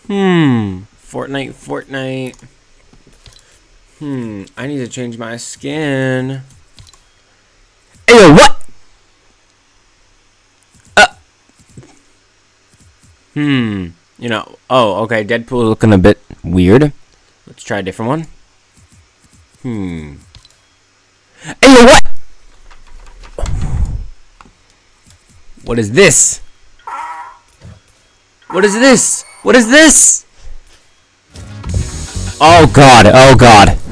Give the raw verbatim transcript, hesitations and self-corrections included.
Hmm. Fortnite, Fortnite. Hmm. I need to change my skin. Ew, what? Uh. Hmm. You know. Oh, okay. Deadpool looking a bit weird. Let's try a different one. Hmm. Ew, what? What is this? What is this? What is this? Oh god, oh god.